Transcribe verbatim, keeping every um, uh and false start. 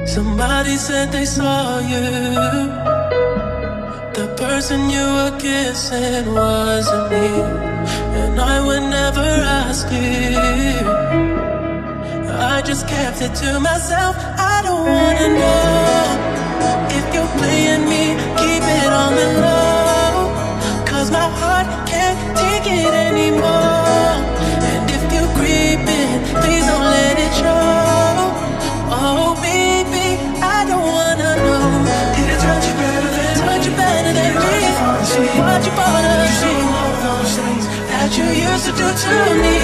Somebody said they saw you. The person you were kissing wasn't me, and I would never ask you. I just kept it to myself. I don't wanna know if you're playing me. Keep it on the low, 'cause my heart can't take it anymore. And if you're creeping, please don't let it show. Oh baby, I don't wanna know. Did it touch you better than touch you better than me? What you wanna see? All those things that you used to do to me.